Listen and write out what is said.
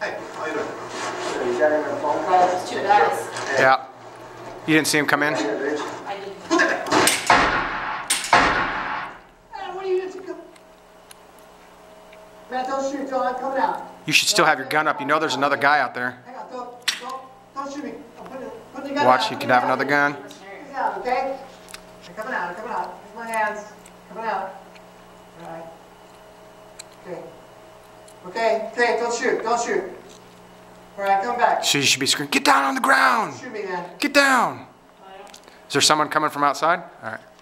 Hey, how you doing? So you got him in a phone call? There's two guys. Yeah. You didn't see him come in? I didn't. What are you doing? Man, don't shoot, John. I'm coming out. You should still have your gun up. You know there's another guy out there. Hang on, don't shoot me. I'm putting the gun Watch, out. you could have another gun. He's out, okay? I'm coming out, I'm coming out. Here's my hands. Coming out. All right. Okay. Okay, don't shoot, don't shoot. All right, come back. So you should be screaming, get down on the ground! Shoot me, man. Get down! Is there someone coming from outside? All right.